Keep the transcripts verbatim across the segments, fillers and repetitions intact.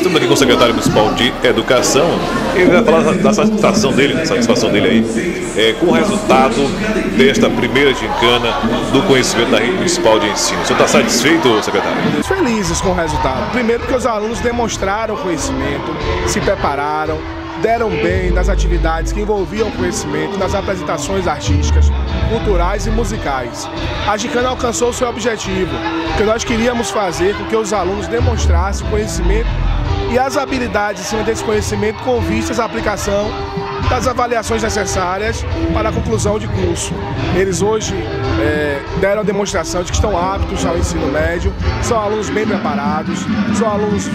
estamos aqui com o secretário municipal de Educação. Ele vai falar da satisfação dele, da satisfação dele aí, é, com o resultado desta primeira gincana do conhecimento da rede municipal de ensino. O senhor está satisfeito, secretário? Felizes com o resultado. Primeiro porque os alunos demonstraram conhecimento, se prepararam, deram bem nas atividades que envolviam conhecimento, nas apresentações artísticas, culturais e musicais. A gincana alcançou o seu objetivo, que nós queríamos fazer com que os alunos demonstrassem conhecimento e as habilidades em cima desse conhecimento com vistas à aplicação das avaliações necessárias para a conclusão de curso. Eles hoje é, deram a demonstração de que estão aptos ao ensino médio, são alunos bem preparados, são alunos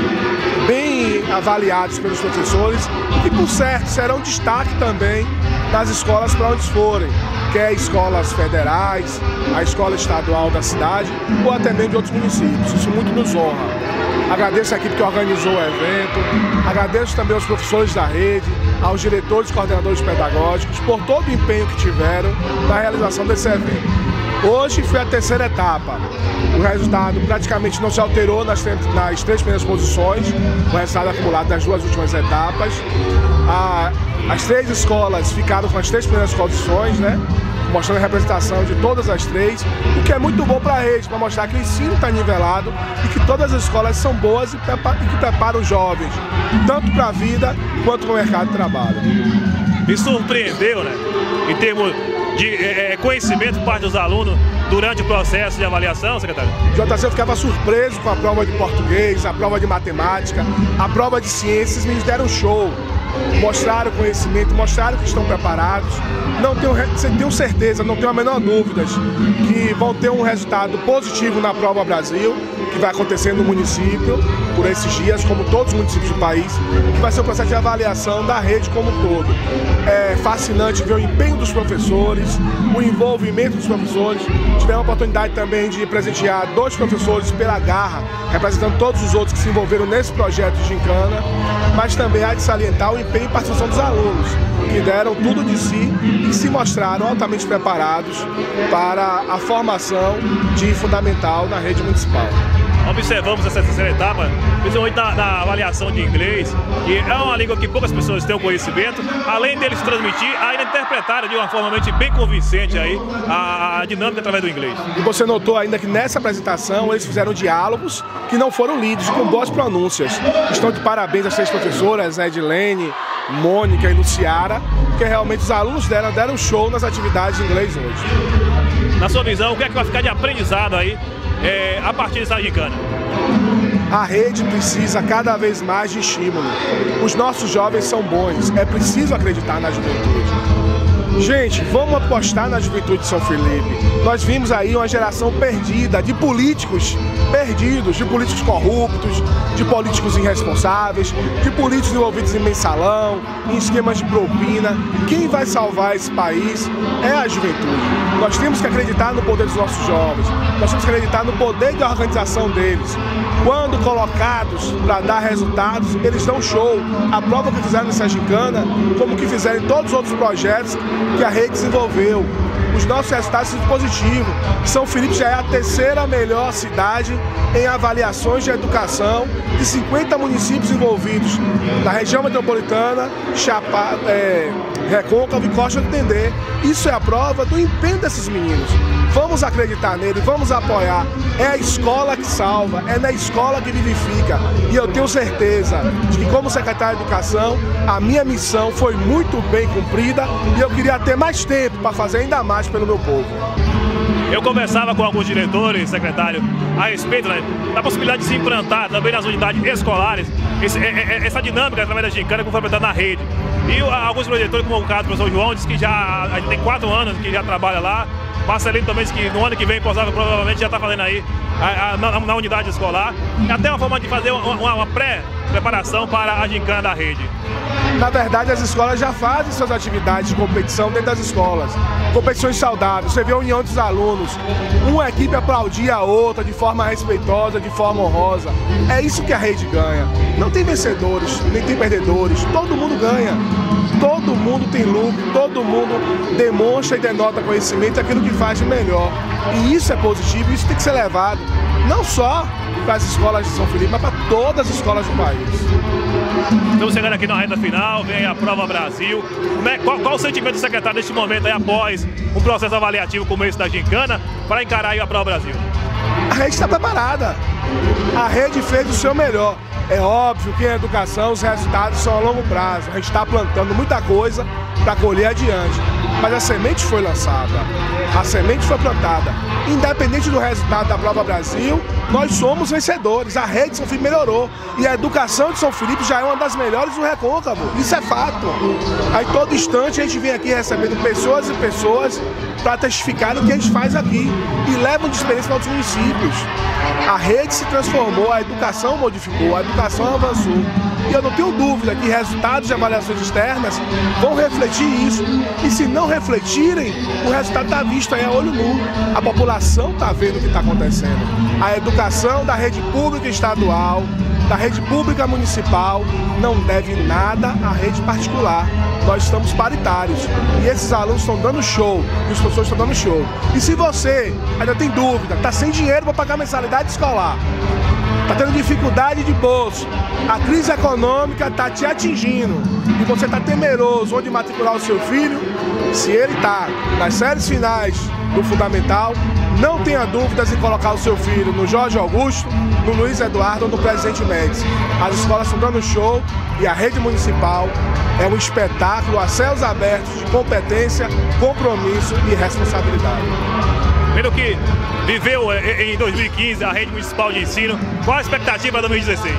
bem avaliados pelos professores e, por certo, serão destaque também nas escolas para onde forem, quer escolas federais, a escola estadual da cidade ou até mesmo de outros municípios. Isso muito nos honra. Agradeço a equipe que organizou o evento, agradeço também aos professores da rede, aos diretores e coordenadores pedagógicos por todo o empenho que tiveram na realização desse evento. Hoje foi a terceira etapa. O resultado praticamente não se alterou nas, nas três primeiras posições, o resultado acumulado das duas últimas etapas. A, as três escolas ficaram com as três primeiras posições, né? Mostrando a representação de todas as três, o que é muito bom para a rede, para mostrar que o ensino está nivelado e que todas as escolas são boas e, prepa e que preparam os jovens, tanto para a vida quanto para o mercado de trabalho. Me surpreendeu, né, em termos de é, conhecimento por parte dos alunos durante o processo de avaliação, secretário? J C, eu ficava surpreso com a prova de português, a prova de matemática, a prova de ciências, me deram show. Mostraram conhecimento, mostraram que estão preparados. Não tenho, tenho certeza, não tenho a menor dúvida que vão ter um resultado positivo na Prova Brasil, que vai acontecer no município por esses dias, como todos os municípios do país, que vai ser um processo de avaliação da rede como um todo. É fascinante ver o empenho dos professores, o envolvimento dos professores. Tivemos a oportunidade também de presentear dois professores pela garra, representando todos os outros que se envolveram nesse projeto de gincana, mas também há de salientar o empenho e participação dos alunos, que deram tudo de si e se mostraram altamente preparados para a formação de fundamental na rede municipal. Observamos essa terceira etapa, principalmente na, na avaliação de inglês, que é uma língua que poucas pessoas têm o conhecimento, além deles transmitir, ainda interpretaram de uma forma bem convincente aí a, a dinâmica através do inglês. E você notou ainda que nessa apresentação eles fizeram diálogos que não foram lidos, com boas pronúncias. Estão de parabéns às três professoras, a Edilene, Mônica e Luciara, porque realmente os alunos deram, deram show nas atividades de inglês hoje. Na sua visão, o que é que vai ficar de aprendizado aí É, a partir dessa gincana? A rede precisa cada vez mais de estímulo. Os nossos jovens são bons, é preciso acreditar na juventude. Gente, vamos apostar na juventude de São Felipe. Nós vimos aí uma geração perdida de políticos perdidos, de políticos corruptos, de políticos irresponsáveis, de políticos envolvidos em mensalão, em esquemas de propina. Quem vai salvar esse país é a juventude. Nós temos que acreditar no poder dos nossos jovens, nós temos que acreditar no poder da organização deles. Quando colocados para dar resultados, eles dão show. A prova que fizeram nessa gincana, como que fizeram em todos os outros projetos que a rede desenvolveu. Os nossos resultados são positivos. São Felipe já é a terceira melhor cidade em avaliações de educação de cinquenta municípios envolvidos na região metropolitana, Chapa, é, Recôncavo e Costa do Dendê. Isso é a prova do empenho desses meninos. Vamos acreditar nele, vamos apoiar. É a escola que salva, é na escola que vivifica. E eu tenho certeza de que, como secretário de Educação, a minha missão foi muito bem cumprida e eu queria ter mais tempo para fazer ainda mais pelo meu povo. Eu conversava com alguns diretores, secretário, a respeito, né, da possibilidade de se implantar também nas unidades escolares esse, essa dinâmica através da gincana que foi implantada na rede. E alguns diretores, como o caso do professor João, disse que já a gente tem quatro anos que já trabalha lá. Marcelino também disse que no ano que vem, provavelmente já está fazendo aí a, a, na, na unidade escolar. E até uma forma de fazer uma, uma, uma pré-preparação para a gincana da rede. Na verdade, as escolas já fazem suas atividades de competição dentro das escolas. Competições saudáveis, você vê a união dos alunos. Uma equipe aplaudir a outra de forma respeitosa, de forma honrosa. É isso que a rede ganha. Não tem vencedores, nem tem perdedores. Todo mundo ganha. Todo mundo tem lucro, todo mundo demonstra e denota conhecimento, aquilo que faz de melhor. E isso é positivo, isso tem que ser levado. não só para as escolas de São Felipe, mas para todas as escolas do país. Estamos chegando aqui na reta final, vem aí a Prova Brasil. Como é, qual, qual o sentimento do secretário neste momento aí, após um processo avaliativo como esse da gincana, para encarar aí a Prova Brasil? A rede está preparada, a rede fez o seu melhor. É óbvio que em educação os resultados são a longo prazo, a gente está plantando muita coisa para colher adiante, mas a semente foi lançada, a semente foi plantada. Independente do resultado da Prova Brasil, nós somos vencedores, a rede de São Felipe melhorou e a educação de São Felipe já é uma das melhores do Recôncavo, isso é fato. Aí todo instante a gente vem aqui recebendo pessoas e pessoas para testificar o que a gente faz aqui e levam de experiência para outros municípios. A rede se transformou, a educação modificou, a educação avançou. E eu não tenho dúvida que resultados de avaliações externas vão refletir isso. E se não refletirem, o resultado está visto aí a olho nu. A população está vendo o que está acontecendo. A educação da rede pública estadual, da rede pública municipal, não deve nada à rede particular. Nós estamos paritários e esses alunos estão dando show, e os professores estão dando show. E se você ainda tem dúvida, está sem dinheiro para pagar mensalidade escolar, está tendo dificuldade de bolso, a crise econômica está te atingindo e você está temeroso onde matricular o seu filho, se ele está nas séries finais do fundamental, não tenha dúvidas em colocar o seu filho no Jorge Augusto, no Luiz Eduardo ou no Presidente Médici. As escolas estão dando show e a rede municipal é um espetáculo a céus abertos de competência, compromisso e responsabilidade. Pelo que viveu em dois mil e quinze a rede municipal de ensino, qual a expectativa para dois mil e dezesseis?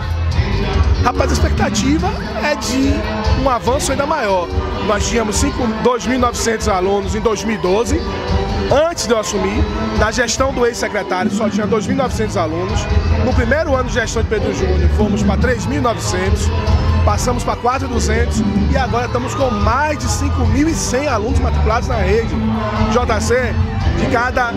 Rapaz, a expectativa é de um avanço ainda maior. Nós tínhamos dois mil e novecentos alunos em dois mil e doze, antes de eu assumir. Na gestão do ex-secretário só tinha dois mil e novecentos alunos. No primeiro ano de gestão de Pedro Júnior fomos para três mil e novecentos, passamos para quatro mil e duzentos e agora estamos com mais de cinco mil e cem alunos matriculados na rede. J C, de cada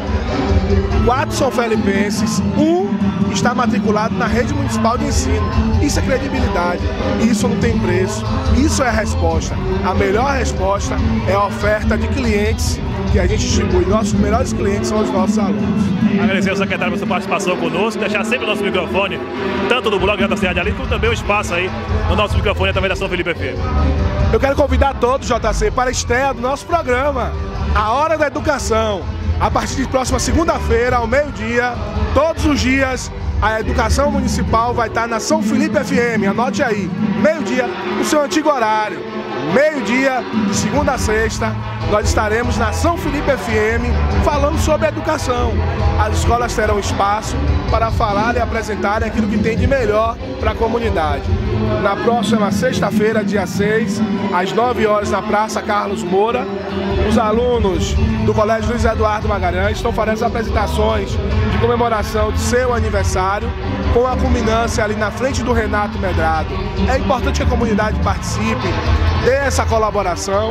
quatro são felipenses, um está matriculado na rede municipal de ensino. Isso é credibilidade, isso não tem preço, isso é a resposta. A melhor resposta é a oferta de clientes que a gente distribui. Nossos melhores clientes são os nossos alunos. Agradecer ao secretário pela sua participação conosco, deixar sempre o nosso microfone, tanto do blog da Cidade Ali, como também o espaço aí no nosso microfone através da São Felipe F M. Eu quero convidar todos, J C, para a estreia do nosso programa, A Hora da Educação. A partir de próxima segunda-feira, ao meio-dia, todos os dias, a educação municipal vai estar na São Felipe F M. Anote aí, meio-dia, o seu antigo horário. Meio-dia, de segunda a sexta, nós estaremos na São Felipe F M falando sobre a educação. As escolas terão espaço para falar e apresentarem aquilo que tem de melhor para a comunidade. Na próxima sexta-feira, dia seis, às nove horas, na Praça Carlos Moura, os alunos do Colégio Luiz Eduardo Magalhães estão fazendo as apresentações de comemoração de seu aniversário, com a culminância ali na frente do Renato Medrado. É importante que a comunidade participe, dê essa colaboração.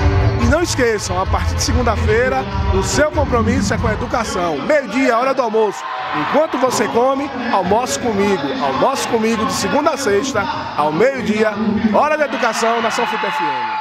E não esqueçam, a partir de segunda-feira, o seu compromisso é com a educação. Meio-dia, hora do almoço. Enquanto você come, almoce comigo. Almoce comigo de segunda a sexta, ao meio-dia, hora da educação na São Felipe F M.